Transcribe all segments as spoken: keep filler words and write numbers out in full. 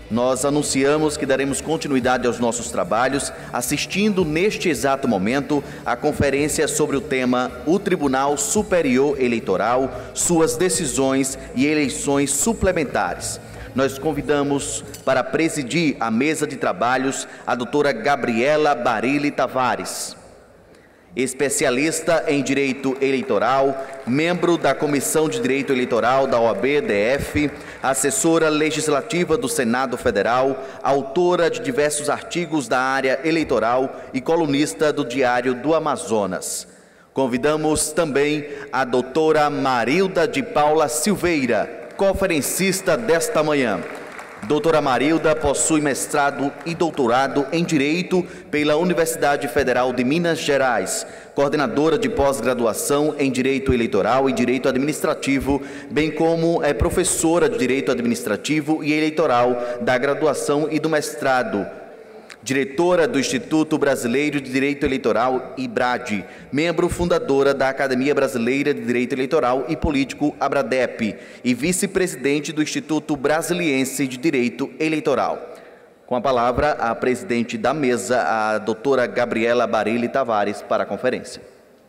Nós anunciamos que daremos continuidade aos nossos trabalhos, assistindo neste exato momento a conferência sobre o tema O Tribunal Superior Eleitoral, suas decisões e eleições suplementares. Nós convidamos para presidir a mesa de trabalhos a doutora Gabriela Barilli Tavares, especialista em Direito Eleitoral, membro da Comissão de Direito Eleitoral da O A B D F, assessora legislativa do Senado Federal, autora de diversos artigos da área eleitoral e colunista do Diário do Amazonas. Convidamos também a doutora Marilda de Paula Silveira, conferencista desta manhã. Doutora Marilda possui mestrado e doutorado em Direito pela Universidade Federal de Minas Gerais, coordenadora de pós-graduação em Direito Eleitoral e Direito Administrativo, bem como é professora de Direito Administrativo e Eleitoral da graduação e do mestrado, diretora do Instituto Brasileiro de Direito Eleitoral, IBRAD, membro fundadora da Academia Brasileira de Direito Eleitoral e Político, ABRADEP, e vice-presidente do Instituto Brasiliense de Direito Eleitoral. Com a palavra, a presidente da mesa, a doutora Gabriela Barilli Tavares, para a conferência.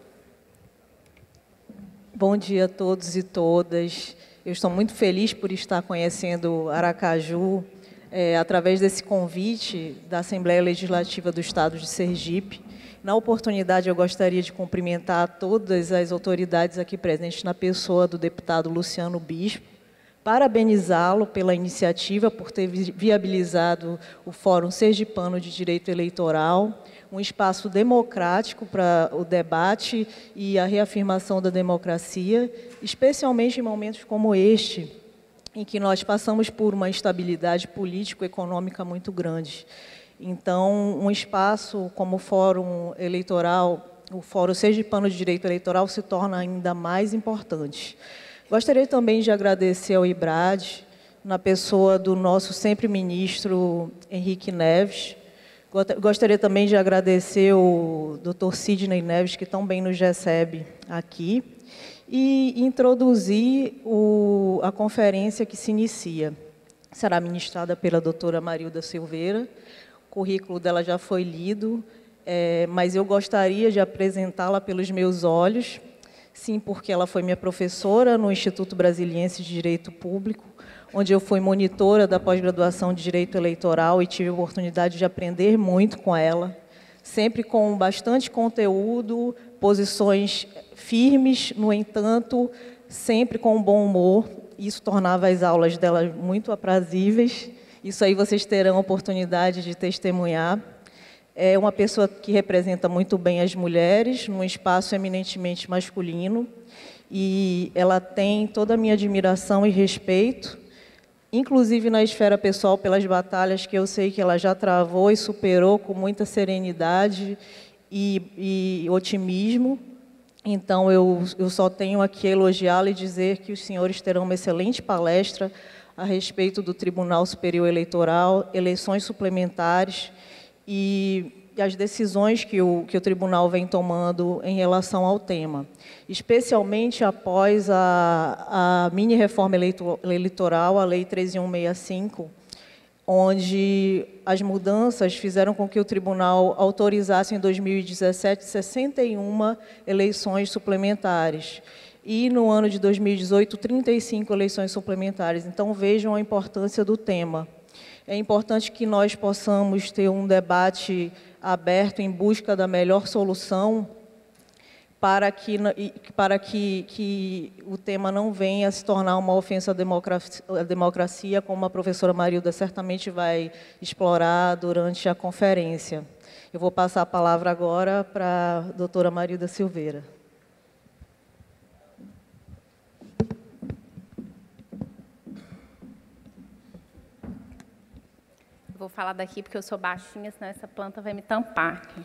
Bom dia a todos e todas. Eu estou muito feliz por estar conhecendo Aracaju, É, através desse convite da Assembleia Legislativa do Estado de Sergipe. Na oportunidade, eu gostaria de cumprimentar todas as autoridades aqui presentes na pessoa do deputado Luciano Bispo, parabenizá-lo pela iniciativa, por ter viabilizado o Fórum Sergipano de Direito Eleitoral, um espaço democrático para o debate e a reafirmação da democracia, especialmente em momentos como este, em que nós passamos por uma instabilidade político-econômica muito grande. Então, um espaço como o Fórum Eleitoral, o Fórum Sergipano de Direito Eleitoral, se torna ainda mais importante. Gostaria também de agradecer ao IBRAD, na pessoa do nosso sempre ministro Henrique Neves. Gostaria também de agradecer o doutor Sidney Neves, que tão bem nos recebe aqui, e introduzir o, a conferência que se inicia. Será ministrada pela doutora Marilda Silveira. O currículo dela já foi lido, é, mas eu gostaria de apresentá-la pelos meus olhos, sim, porque ela foi minha professora no Instituto Brasiliense de Direito Público, onde eu fui monitora da pós-graduação de Direito Eleitoral e tive a oportunidade de aprender muito com ela, sempre com bastante conteúdo, posições firmes, no entanto, sempre com bom humor. Isso tornava as aulas dela muito aprazíveis. Isso aí vocês terão a oportunidade de testemunhar. É uma pessoa que representa muito bem as mulheres, num espaço eminentemente masculino, e ela tem toda a minha admiração e respeito, inclusive na esfera pessoal, pelas batalhas que eu sei que ela já travou e superou com muita serenidade e, e otimismo. Então, eu, eu só tenho aqui a elogiá-la e dizer que os senhores terão uma excelente palestra a respeito do Tribunal Superior Eleitoral, eleições suplementares e as decisões que o, que o Tribunal vem tomando em relação ao tema, especialmente após a, a mini-reforma eleitoral, a Lei treze mil cento e sessenta e cinco, onde as mudanças fizeram com que o Tribunal autorizasse em dois mil e dezessete sessenta e uma eleições suplementares e no ano de dois mil e dezoito trinta e cinco eleições suplementares. Então vejam a importância do tema. É importante que nós possamos ter um debate aberto em busca da melhor solução para que, para que, que o tema não venha a se tornar uma ofensa à democracia, à democracia, como a professora Marilda certamente vai explorar durante a conferência. Eu vou passar a palavra agora para a doutora Marilda Silveira. Vou falar daqui porque eu sou baixinha, senão essa planta vai me tampar aqui.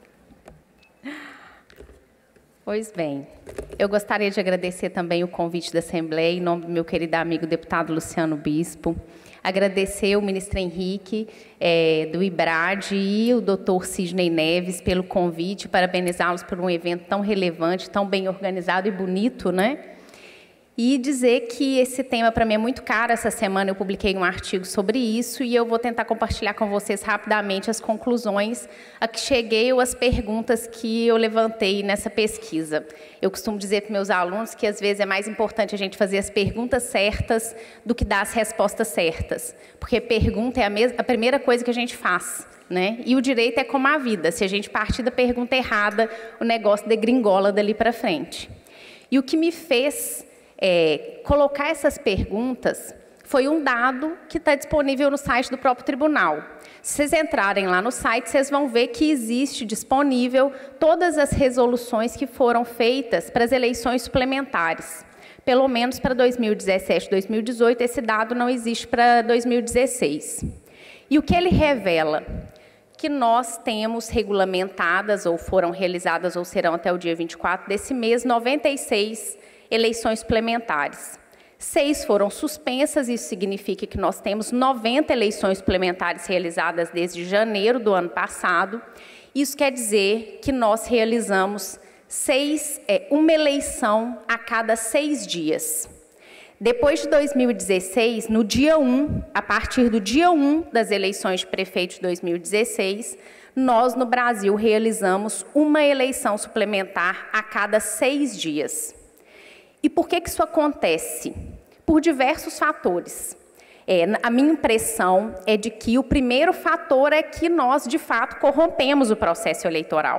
Pois bem, eu gostaria de agradecer também o convite da Assembleia, em nome do meu querido amigo deputado Luciano Bispo, agradecer o ministro Henrique, é, do IBRAD, e o doutor Sidney Neves pelo convite, parabenizá-los por um evento tão relevante, tão bem organizado e bonito, né? E dizer que esse tema para mim é muito caro. Essa semana eu publiquei um artigo sobre isso e eu vou tentar compartilhar com vocês rapidamente as conclusões a que cheguei ou as perguntas que eu levantei nessa pesquisa. Eu costumo dizer para meus alunos que às vezes é mais importante a gente fazer as perguntas certas do que dar as respostas certas, porque pergunta é a, mesma, a primeira coisa que a gente faz, né? E o direito é como a vida, se a gente partir da pergunta errada, o negócio degringola dali para frente. E o que me fez É, colocar essas perguntas foi um dado que está disponível no site do próprio tribunal. Se vocês entrarem lá no site, vocês vão ver que existe disponível todas as resoluções que foram feitas para as eleições suplementares. Pelo menos para dois mil e dezessete, dois mil e dezoito, esse dado não existe para dois mil e dezesseis. E o que ele revela? Que nós temos regulamentadas, ou foram realizadas, ou serão até o dia vinte e quatro desse mês, noventa e seis eleições suplementares. Seis foram suspensas, isso significa que nós temos noventa eleições suplementares realizadas desde janeiro do ano passado. Isso quer dizer que nós realizamos seis, é, uma eleição a cada seis dias. Depois de dois mil e dezesseis, no dia um, a partir do dia um das eleições de prefeito de dois mil e dezesseis, nós no Brasil realizamos uma eleição suplementar a cada seis dias. E por que que isso acontece? Por diversos fatores. É, a minha impressão é de que o primeiro fator é que nós, de fato, corrompemos o processo eleitoral.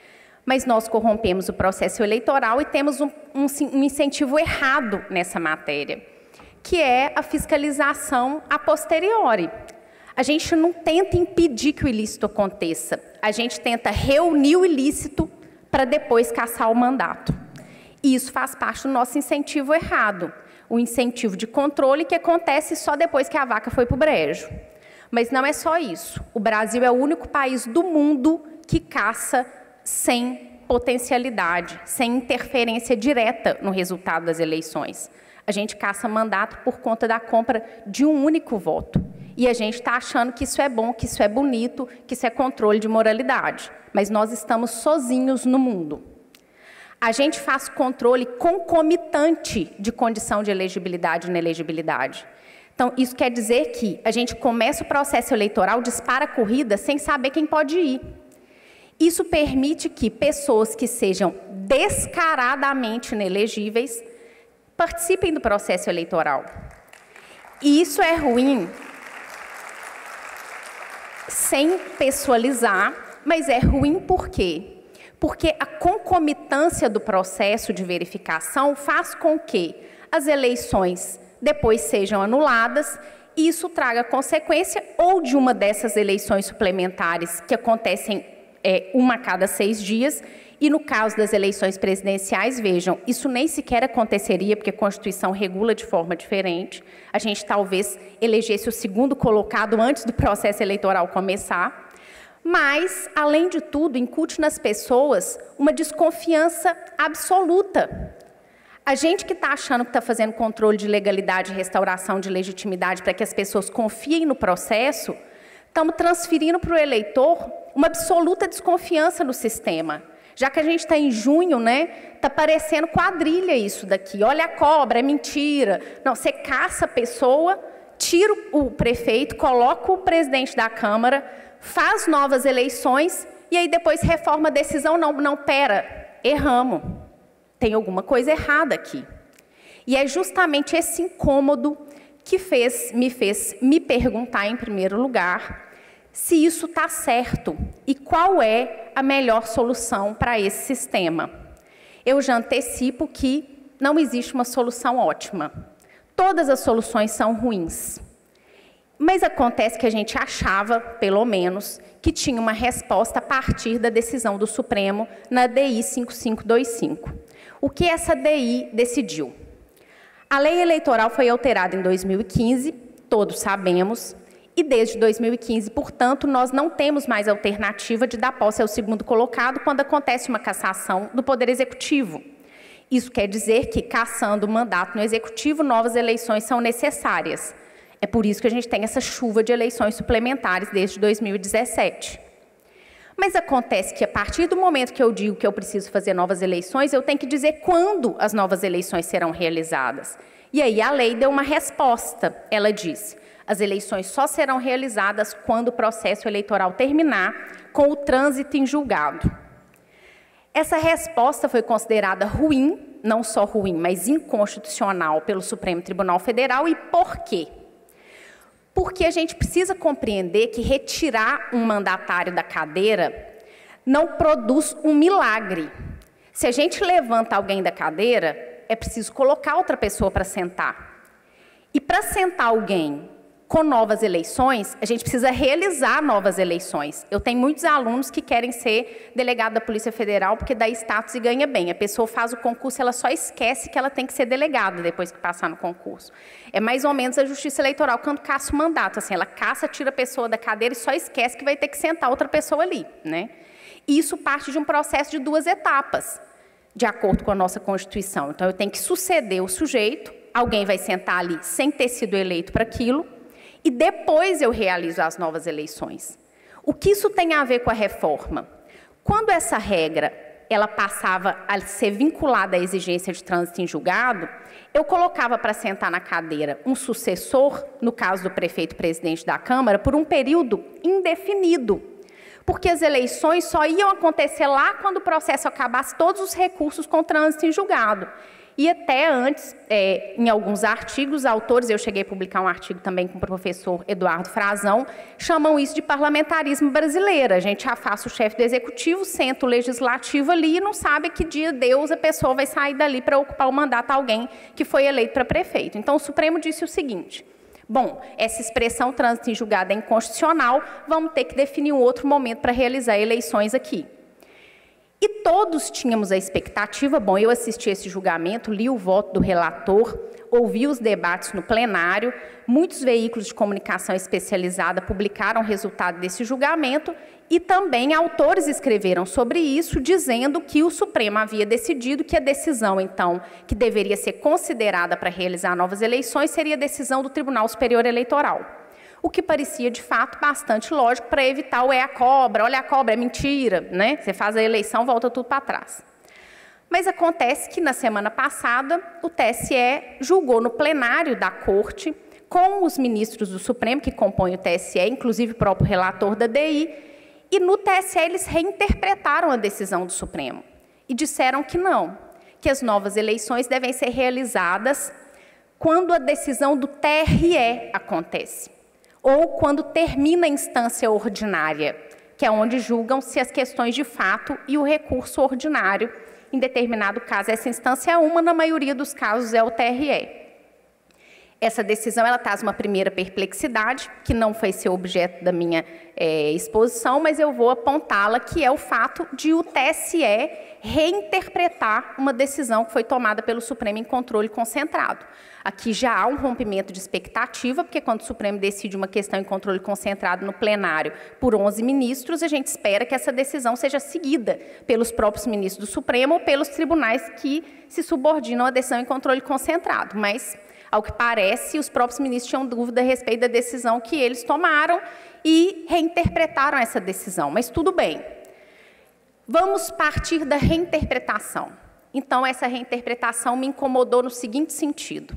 Mas nós corrompemos o processo eleitoral e temos um, um, um incentivo errado nessa matéria, que é a fiscalização a posteriori. A gente não tenta impedir que o ilícito aconteça, a gente tenta reunir o ilícito para depois cassar o mandato. E isso faz parte do nosso incentivo errado, o incentivo de controle que acontece só depois que a vaca foi para o brejo. Mas não é só isso. O Brasil é o único país do mundo que caça sem potencialidade, sem interferência direta no resultado das eleições. A gente caça mandato por conta da compra de um único voto. E a gente está achando que isso é bom, que isso é bonito, que isso é controle de moralidade. Mas nós estamos sozinhos no mundo. A gente faz controle concomitante de condição de elegibilidade e inelegibilidade. Então, isso quer dizer que a gente começa o processo eleitoral, dispara a corrida sem saber quem pode ir. Isso permite que pessoas que sejam descaradamente inelegíveis participem do processo eleitoral. E isso é ruim, sem pessoalizar, mas é ruim por quê? Porque a concomitância do processo de verificação faz com que as eleições depois sejam anuladas e isso traga consequência ou de uma dessas eleições suplementares que acontecem é, uma a cada seis dias, e no caso das eleições presidenciais, vejam, isso nem sequer aconteceria porque a Constituição regula de forma diferente. A gente talvez elegesse o segundo colocado antes do processo eleitoral começar. Mas, além de tudo, incute nas pessoas uma desconfiança absoluta. A gente que está achando que está fazendo controle de legalidade e restauração de legitimidade para que as pessoas confiem no processo, estamos transferindo para o eleitor uma absoluta desconfiança no sistema. Já que a gente está em junho, né, está parecendo quadrilha isso daqui. Olha a cobra, é mentira. Não, você caça a pessoa, tira o prefeito, coloca o presidente da Câmara, faz novas eleições e aí depois reforma a decisão. Não, não, pera, erramos. Tem alguma coisa errada aqui. E é justamente esse incômodo que fez, me fez me perguntar, em primeiro lugar, se isso está certo e qual é a melhor solução para esse sistema. Eu já antecipo que não existe uma solução ótima. Todas as soluções são ruins. Mas acontece que a gente achava, pelo menos, que tinha uma resposta a partir da decisão do Supremo na D I cinco cinco dois cinco. O que essa D I decidiu? A lei eleitoral foi alterada em dois mil e quinze, todos sabemos, e desde dois mil e quinze, portanto, nós não temos mais alternativa de dar posse ao segundo colocado quando acontece uma cassação do Poder Executivo. Isso quer dizer que, cassando o mandato no Executivo, novas eleições são necessárias. É por isso que a gente tem essa chuva de eleições suplementares desde dois mil e dezessete. Mas acontece que, a partir do momento que eu digo que eu preciso fazer novas eleições, eu tenho que dizer quando as novas eleições serão realizadas. E aí a lei deu uma resposta. Ela disse: as eleições só serão realizadas quando o processo eleitoral terminar com o trânsito em julgado. Essa resposta foi considerada ruim, não só ruim, mas inconstitucional pelo Supremo Tribunal Federal. E por quê? Porque a gente precisa compreender que retirar um mandatário da cadeira não produz um milagre. Se a gente levanta alguém da cadeira, é preciso colocar outra pessoa para sentar. E para sentar alguém com novas eleições, a gente precisa realizar novas eleições. Eu tenho muitos alunos que querem ser delegado da Polícia Federal porque dá status e ganha bem. A pessoa faz o concurso, ela só esquece que ela tem que ser delegada depois que passar no concurso. É mais ou menos a Justiça Eleitoral quando caça o mandato. Assim, ela caça, tira a pessoa da cadeira e só esquece que vai ter que sentar outra pessoa ali, né? E isso parte de um processo de duas etapas, de acordo com a nossa Constituição. Então, eu tenho que suceder o sujeito, alguém vai sentar ali sem ter sido eleito para aquilo, e depois eu realizo as novas eleições. O que isso tem a ver com a reforma? Quando essa regra ela passava a ser vinculada à exigência de trânsito em julgado, eu colocava para sentar na cadeira um sucessor, no caso do prefeito-presidente da Câmara, por um período indefinido, porque as eleições só iam acontecer lá quando o processo acabasse todos os recursos com trânsito em julgado. E até antes, é, em alguns artigos, autores, eu cheguei a publicar um artigo também com o professor Eduardo Frazão, chamam isso de parlamentarismo brasileiro. A gente afasta o chefe do executivo, senta o legislativo ali e não sabe que dia Deus a pessoa vai sair dali para ocupar o mandato a alguém que foi eleito para prefeito. Então, o Supremo disse o seguinte: bom, essa expressão trânsito em julgado é inconstitucional, vamos ter que definir um outro momento para realizar eleições aqui. E todos tínhamos a expectativa, bom, eu assisti esse julgamento, li o voto do relator, ouvi os debates no plenário, muitos veículos de comunicação especializada publicaram o resultado desse julgamento e também autores escreveram sobre isso, dizendo que o Supremo havia decidido que a decisão, então, que deveria ser considerada para realizar novas eleições, seria a decisão do Tribunal Superior Eleitoral. O que parecia, de fato, bastante lógico para evitar o é a cobra, olha a cobra, é mentira, né? Você faz a eleição, volta tudo para trás. Mas acontece que, na semana passada, o T S E julgou no plenário da Corte, com os ministros do Supremo, que compõem o T S E, inclusive o próprio relator da D I, e no T S E eles reinterpretaram a decisão do Supremo e disseram que não, que as novas eleições devem ser realizadas quando a decisão do T R E acontece, ou quando termina a instância ordinária, que é onde julgam-se as questões de fato e o recurso ordinário. Em determinado caso, essa instância é uma, na maioria dos casos é o T R E. Essa decisão ela traz uma primeira perplexidade, que não foi ser objeto da minha é, exposição, mas eu vou apontá-la, que é o fato de o T S E reinterpretar uma decisão que foi tomada pelo Supremo em controle concentrado. Aqui já há um rompimento de expectativa, porque quando o Supremo decide uma questão em controle concentrado no plenário por onze ministros, a gente espera que essa decisão seja seguida pelos próprios ministros do Supremo ou pelos tribunais que se subordinam à decisão em controle concentrado. Mas, ao que parece, os próprios ministros tinham dúvida a respeito da decisão que eles tomaram e reinterpretaram essa decisão. Mas tudo bem. Vamos partir da reinterpretação. Então, essa reinterpretação me incomodou no seguinte sentido: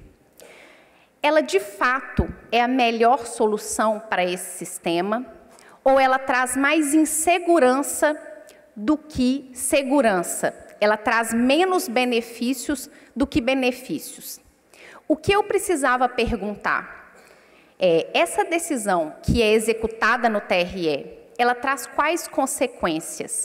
ela, de fato, é a melhor solução para esse sistema, ou ela traz mais insegurança do que segurança? Ela traz menos benefícios do que benefícios. O que eu precisava perguntar é, essa decisão que é executada no T R E, ela traz quais consequências?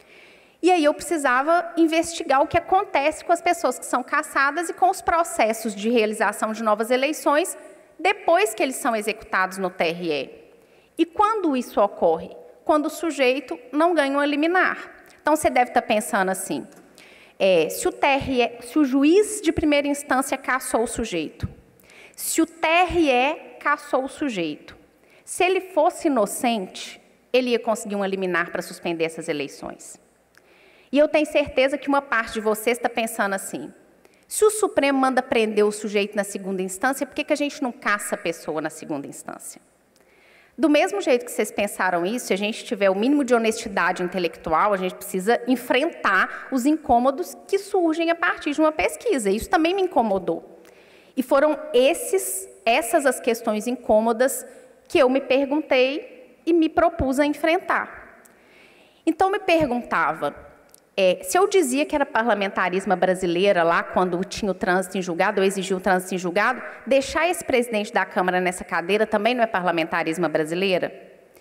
E aí eu precisava investigar o que acontece com as pessoas que são cassadas e com os processos de realização de novas eleições depois que eles são executados no T R E. E quando isso ocorre? Quando o sujeito não ganha um liminar. Então, você deve estar pensando assim, é, se, o T R E, se o juiz de primeira instância cassou o sujeito, se o T R E cassou o sujeito, se ele fosse inocente, ele ia conseguir um liminar para suspender essas eleições. E eu tenho certeza que uma parte de vocês está pensando assim, se o Supremo manda prender o sujeito na segunda instância, por que que a gente não caça a pessoa na segunda instância? Do mesmo jeito que vocês pensaram isso, se a gente tiver o mínimo de honestidade intelectual, a gente precisa enfrentar os incômodos que surgem a partir de uma pesquisa. Isso também me incomodou. E foram esses, essas as questões incômodas que eu me perguntei e me propus a enfrentar. Então, me perguntava, é, se eu dizia que era parlamentarismo brasileira, lá quando tinha o trânsito em julgado, eu exigia o trânsito em julgado, deixar esse presidente da Câmara nessa cadeira também não é parlamentarismo brasileira?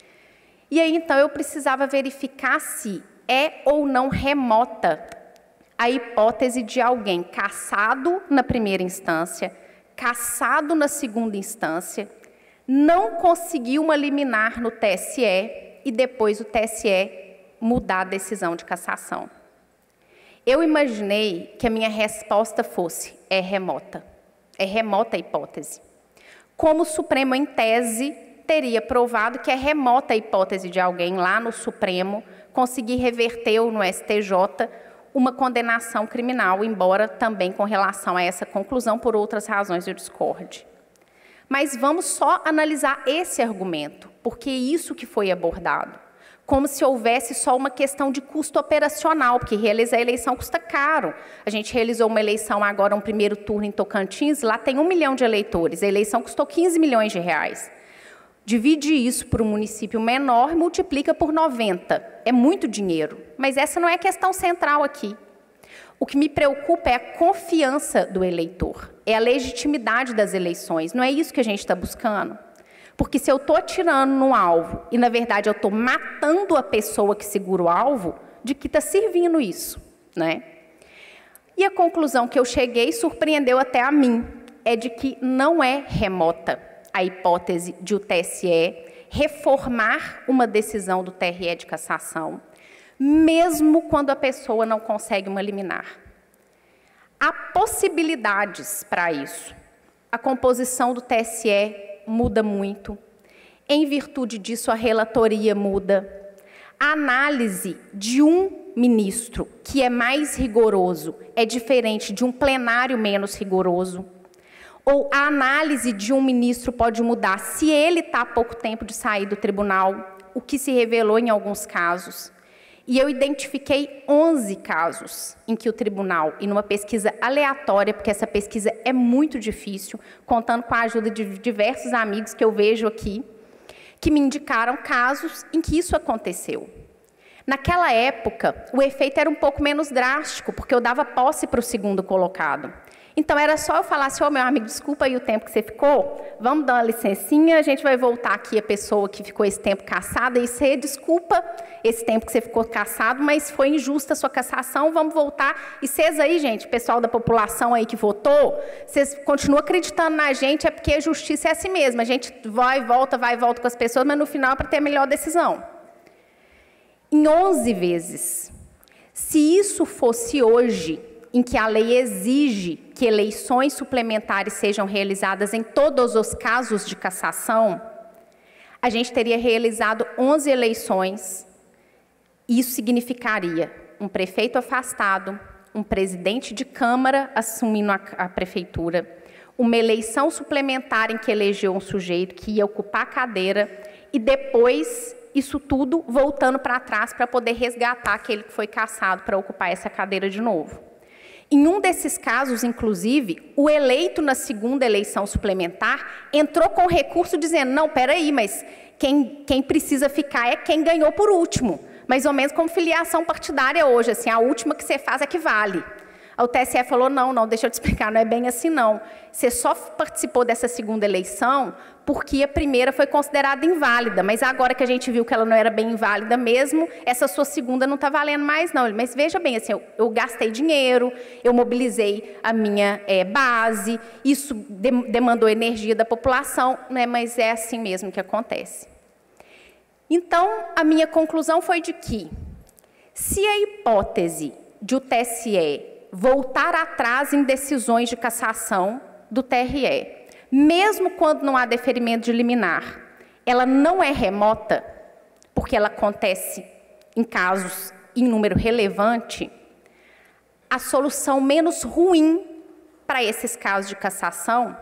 E aí, então, eu precisava verificar se é ou não remota a hipótese de alguém cassado na primeira instância, cassado na segunda instância, não conseguiu uma liminar no T S E e depois o T S E mudar a decisão de cassação. Eu imaginei que a minha resposta fosse, é remota. É remota a hipótese. Como o Supremo, em tese, teria provado que é remota a hipótese de alguém lá no Supremo conseguir reverter ou no S T J uma condenação criminal, embora também com relação a essa conclusão, por outras razões eu discorde. Mas vamos só analisar esse argumento, porque é isso que foi abordado. Como se houvesse só uma questão de custo operacional, porque realizar a eleição custa caro. A gente realizou uma eleição agora, um primeiro turno em Tocantins, lá tem um milhão de eleitores, a eleição custou quinze milhões de reais. Divide isso por um município menor e multiplica por noventa. É muito dinheiro, mas essa não é a questão central aqui. O que me preocupa é a confiança do eleitor, é a legitimidade das eleições, não é isso que a gente está buscando? Porque se eu estou atirando no alvo e, na verdade, eu estou matando a pessoa que segura o alvo, de que está servindo isso, né? E a conclusão que eu cheguei surpreendeu até a mim, é de que não é remota a hipótese de o T S E reformar uma decisão do T R E de cassação, mesmo quando a pessoa não consegue uma liminar. Há possibilidades para isso. A composição do T S E muda muito. Em virtude disso, a relatoria muda. A análise de um ministro, que é mais rigoroso, é diferente de um plenário menos rigoroso. Ou a análise de um ministro pode mudar se ele está há pouco tempo de sair do tribunal, o que se revelou em alguns casos. E eu identifiquei onze casos em que o tribunal, e numa pesquisa aleatória, porque essa pesquisa é muito difícil, contando com a ajuda de diversos amigos que eu vejo aqui, que me indicaram casos em que isso aconteceu. Naquela época, o efeito era um pouco menos drástico, porque eu dava posse para o segundo colocado. Então, era só eu falar assim, ô, meu amigo, desculpa aí o tempo que você ficou, vamos dar uma licencinha, a gente vai voltar aqui a pessoa que ficou esse tempo cassada, e você desculpa esse tempo que você ficou cassado, mas foi injusta a sua cassação, vamos voltar. E vocês aí, gente, pessoal da população aí que votou, vocês continuam acreditando na gente, é porque a justiça é assim mesmo, a gente vai e volta, vai e volta com as pessoas, mas no final é para ter a melhor decisão. Em onze vezes, se isso fosse hoje, em que a lei exige que eleições suplementares sejam realizadas em todos os casos de cassação, a gente teria realizado onze eleições. Isso significaria um prefeito afastado, um presidente de Câmara assumindo a, a prefeitura, uma eleição suplementar em que elegeu um sujeito que ia ocupar a cadeira e depois isso tudo voltando para trás para poder resgatar aquele que foi cassado para ocupar essa cadeira de novo. Em um desses casos, inclusive, o eleito na segunda eleição suplementar entrou com recurso dizendo, não, peraí, mas quem, quem precisa ficar é quem ganhou por último. Mais ou menos como filiação partidária hoje, assim, a última que você faz é que vale. O T S E falou, não, não, deixa eu te explicar, não é bem assim não. Você só participou dessa segunda eleição porque a primeira foi considerada inválida, mas agora que a gente viu que ela não era bem inválida mesmo, essa sua segunda não está valendo mais não. Mas veja bem, assim, eu, eu gastei dinheiro, eu mobilizei a minha é, base, isso de, demandou energia da população, né, mas é assim mesmo que acontece. Então, a minha conclusão foi de que, se a hipótese de o T S E voltar atrás em decisões de cassação do T R E, mesmo quando não há deferimento de liminar, ela não é remota, porque ela acontece em casos em número relevante, a solução menos ruim para esses casos de cassação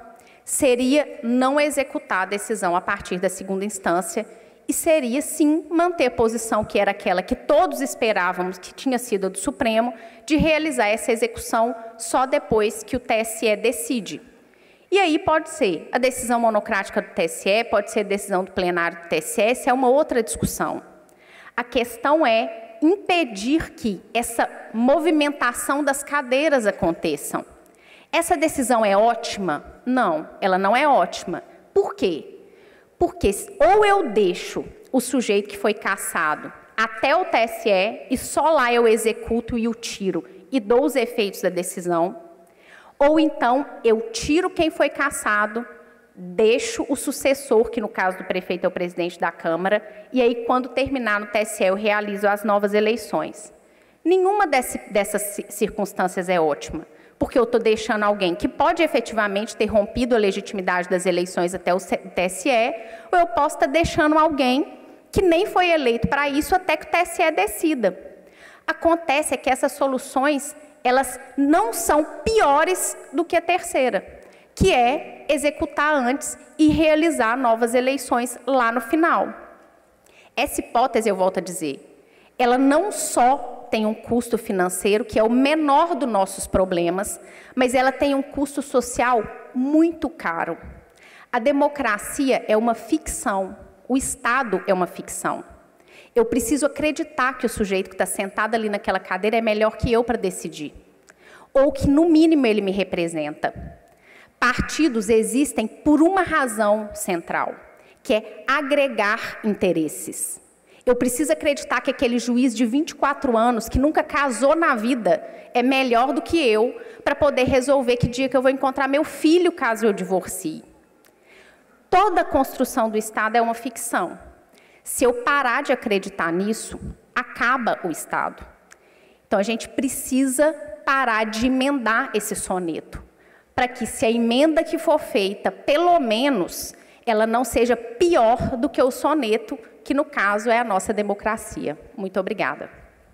seria não executar a decisão a partir da segunda instância e seria, sim, manter a posição que era aquela que todos esperávamos que tinha sido a do Supremo, de realizar essa execução só depois que o T S E decide. E aí pode ser a decisão monocrática do T S E, pode ser a decisão do plenário do T S E, essa é uma outra discussão. A questão é impedir que essa movimentação das cadeiras aconteçam. Essa decisão é ótima? Não, ela não é ótima. Por quê? Porque ou eu deixo o sujeito que foi cassado até o T S E e só lá eu executo e o tiro e dou os efeitos da decisão, ou então eu tiro quem foi cassado, deixo o sucessor, que no caso do prefeito é o presidente da Câmara, e aí quando terminar no T S E eu realizo as novas eleições. Nenhuma desse, dessas circunstâncias é ótima, porque eu estou deixando alguém que pode efetivamente ter rompido a legitimidade das eleições até o T S E, ou eu posso estar deixando alguém que nem foi eleito para isso até que o T S E decida. Acontece é que essas soluções, elas não são piores do que a terceira, que é executar antes e realizar novas eleições lá no final. Essa hipótese, eu volto a dizer, ela não só tem um custo financeiro, que é o menor dos nossos problemas, mas ela tem um custo social muito caro. A democracia é uma ficção, o Estado é uma ficção. Eu preciso acreditar que o sujeito que está sentado ali naquela cadeira é melhor que eu para decidir, ou que, no mínimo, ele me representa. Partidos existem por uma razão central, que é agregar interesses. Eu preciso acreditar que aquele juiz de vinte e quatro anos, que nunca casou na vida, é melhor do que eu para poder resolver que dia que eu vou encontrar meu filho caso eu divorcie. Toda a construção do Estado é uma ficção. Se eu parar de acreditar nisso, acaba o Estado. Então, a gente precisa parar de emendar esse soneto, para que, se a emenda que for feita, pelo menos, ela não seja pior do que o soneto, que, no caso, é a nossa democracia. Muito obrigada.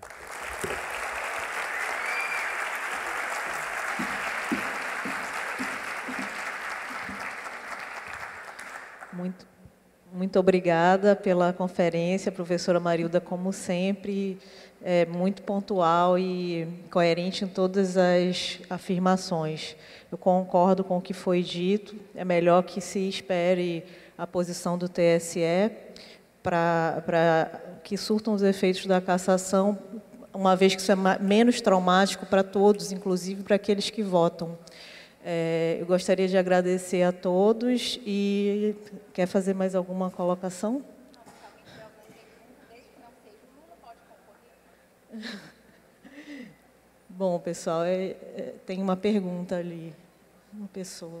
Muito, muito obrigada pela conferência, professora Marilda, como sempre, é muito pontual e coerente em todas as afirmações. Eu concordo com o que foi dito, é melhor que se espere a posição do T S E para que surtam os efeitos da cassação, uma vez que isso é menos traumático para todos, inclusive para aqueles que votam. É, eu gostaria de agradecer a todos e quer fazer mais alguma colocação? Bom, pessoal, é, é, tem uma pergunta ali, uma pessoa.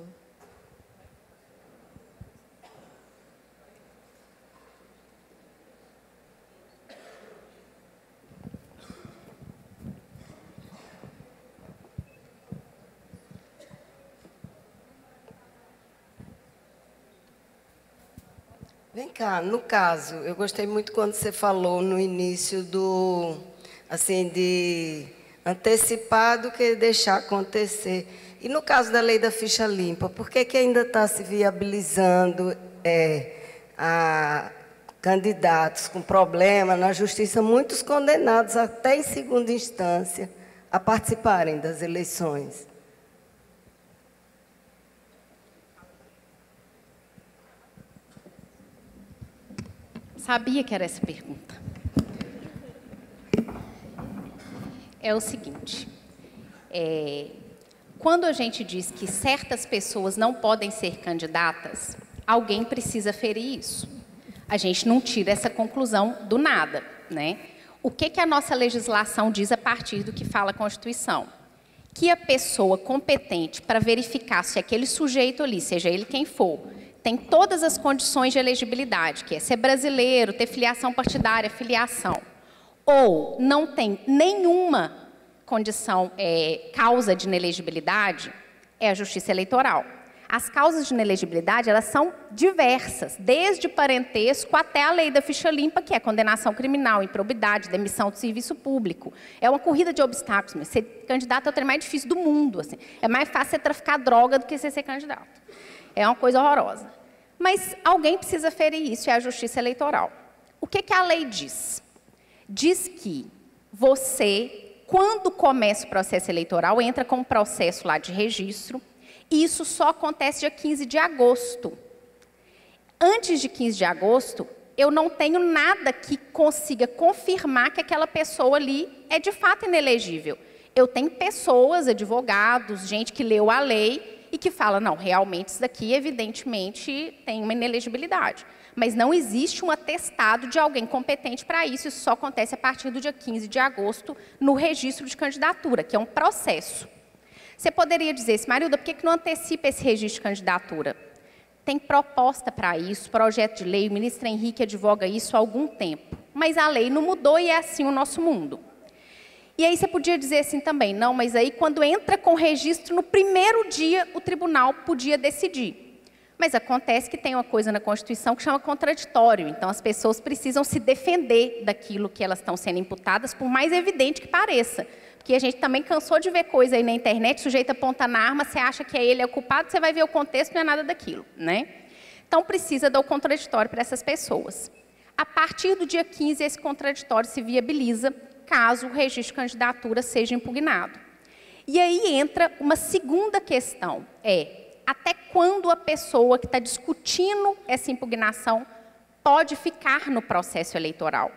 Vem cá, no caso, eu gostei muito quando você falou no início do, assim, de antecipar do que deixar acontecer. E no caso da lei da ficha limpa, por que que ainda está se viabilizando é, a candidatos com problema na justiça, muitos condenados até em segunda instância a participarem das eleições? Sabia que era essa pergunta. É o seguinte, é, quando a gente diz que certas pessoas não podem ser candidatas, alguém precisa ferir isso. A gente não tira essa conclusão do nada, né? O que que a nossa legislação diz a partir do que fala a Constituição? Que a pessoa competente para verificar se aquele sujeito ali, seja ele quem for, tem todas as condições de elegibilidade, que é ser brasileiro, ter filiação partidária, filiação, ou não tem nenhuma condição, é, causa de inelegibilidade, é a Justiça Eleitoral. As causas de inelegibilidade, elas são diversas, desde parentesco até a lei da ficha limpa, que é condenação criminal, improbidade, demissão do serviço público. É uma corrida de obstáculos, mas ser candidato é o trem mais difícil do mundo. Assim. É mais fácil você traficar droga do que você ser candidato. É uma coisa horrorosa. Mas alguém precisa ferir isso, é a Justiça Eleitoral. O que, que a lei diz? Diz que você, quando começa o processo eleitoral, entra com um processo lá de registro, e isso só acontece dia quinze de agosto. Antes de quinze de agosto, eu não tenho nada que consiga confirmar que aquela pessoa ali é de fato inelegível. Eu tenho pessoas, advogados, gente que leu a lei e que fala, não, realmente isso daqui evidentemente tem uma inelegibilidade. Mas não existe um atestado de alguém competente para isso, isso só acontece a partir do dia quinze de agosto no registro de candidatura, que é um processo. Você poderia dizer, Marilda, por que não antecipa esse registro de candidatura? Tem proposta para isso, projeto de lei, o ministro Henrique advoga isso há algum tempo. Mas a lei não mudou e é assim o nosso mundo. E aí você podia dizer assim também, não, mas aí quando entra com registro, no primeiro dia o tribunal podia decidir. Mas acontece que tem uma coisa na Constituição que chama contraditório, então as pessoas precisam se defender daquilo que elas estão sendo imputadas, por mais evidente que pareça. Porque a gente também cansou de ver coisa aí na internet, o sujeito aponta na arma, você acha que é ele é o culpado, você vai ver o contexto, não é nada daquilo, né? Então precisa dar o contraditório para essas pessoas. A partir do dia quinze, esse contraditório se viabiliza, caso o registro de candidatura seja impugnado. E aí entra uma segunda questão, é até quando a pessoa que está discutindo essa impugnação pode ficar no processo eleitoral.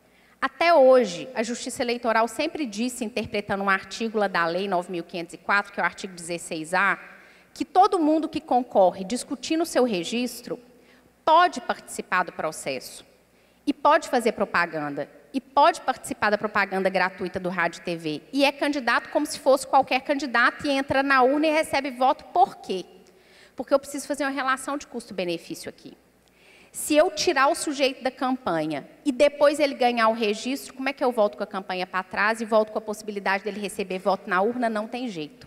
Até hoje, a Justiça Eleitoral sempre disse, interpretando um artigo lá da Lei nove mil quinhentos e quatro, que é o artigo dezesseis A, que todo mundo que concorre discutindo o seu registro pode participar do processo e pode fazer propaganda. E pode participar da propaganda gratuita do rádio e T V. E é candidato como se fosse qualquer candidato e entra na urna e recebe voto. Por quê? Porque eu preciso fazer uma relação de custo-benefício aqui. Se eu tirar o sujeito da campanha e depois ele ganhar o registro, como é que eu volto com a campanha para trás e volto com a possibilidade dele receber voto na urna? Não tem jeito.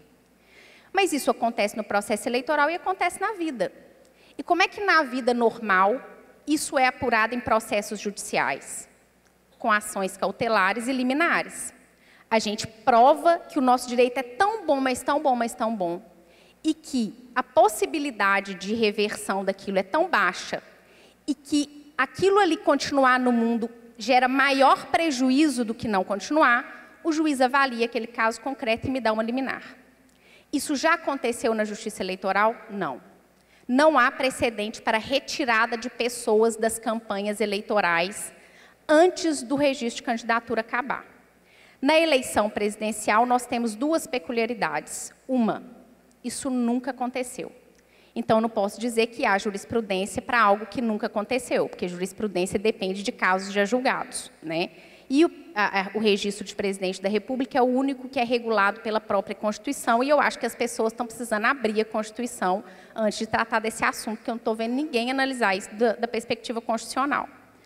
Mas isso acontece no processo eleitoral e acontece na vida. E como é que na vida normal isso é apurado em processos judiciais? Com ações cautelares e liminares. A gente prova que o nosso direito é tão bom, mas tão bom, mas tão bom, e que a possibilidade de reversão daquilo é tão baixa, e que aquilo ali continuar no mundo gera maior prejuízo do que não continuar, o juiz avalia aquele caso concreto e me dá uma liminar. Isso já aconteceu na Justiça Eleitoral? Não. Não há precedente para retirada de pessoas das campanhas eleitorais antes do registro de candidatura acabar. Na eleição presidencial, nós temos duas peculiaridades. Uma, isso nunca aconteceu. Então, não posso dizer que há jurisprudência para algo que nunca aconteceu, porque jurisprudência depende de casos já julgados, né? E o, a, a, o registro de presidente da República é o único que é regulado pela própria Constituição, e eu acho que as pessoas estão precisando abrir a Constituição antes de tratar desse assunto, porque eu não estou vendo ninguém analisar isso da, da perspectiva constitucional.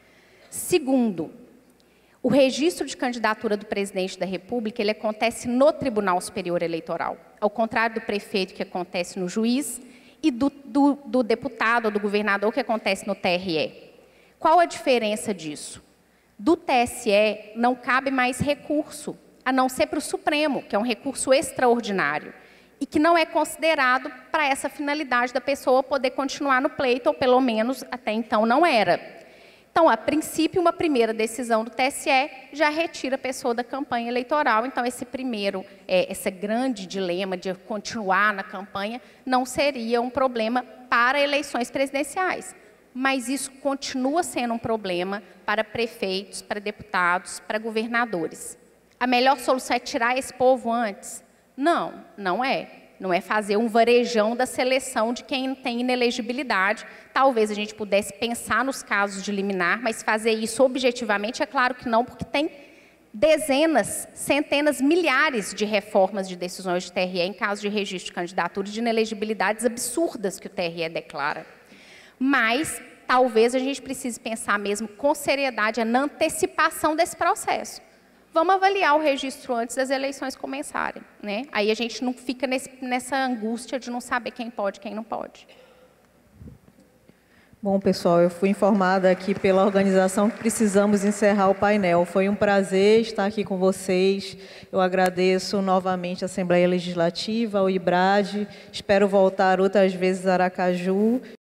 Segundo, o registro de candidatura do presidente da República, ele acontece no Tribunal Superior Eleitoral, ao contrário do prefeito, que acontece no juiz, e do, do, do deputado ou do governador, que acontece no T R E. Qual a diferença disso? Do T S E não cabe mais recurso, a não ser para o Supremo, que é um recurso extraordinário, e que não é considerado para essa finalidade da pessoa poder continuar no pleito, ou pelo menos até então não era. Então, a princípio, uma primeira decisão do T S E já retira a pessoa da campanha eleitoral. Então, esse primeiro, é, esse grande dilema de continuar na campanha não seria um problema para eleições presidenciais. Mas isso continua sendo um problema para prefeitos, para deputados, para governadores. A melhor solução é tirar esse povo antes? Não, não é. Não é fazer um varejão da seleção de quem tem inelegibilidade. Talvez a gente pudesse pensar nos casos de liminar, mas fazer isso objetivamente é claro que não, porque tem dezenas, centenas, milhares de reformas de decisões de T R E em caso de registro de candidatura de inelegibilidades absurdas que o T R E declara. Mas talvez a gente precise pensar mesmo com seriedade na antecipação desse processo. Vamos avaliar o registro antes das eleições começarem, né? Aí a gente não fica nesse, nessa angústia de não saber quem pode e quem não pode. Bom, pessoal, eu fui informada aqui pela organização que precisamos encerrar o painel. Foi um prazer estar aqui com vocês. Eu agradeço novamente à Assembleia Legislativa, ao IBRAD. Espero voltar outras vezes a Aracaju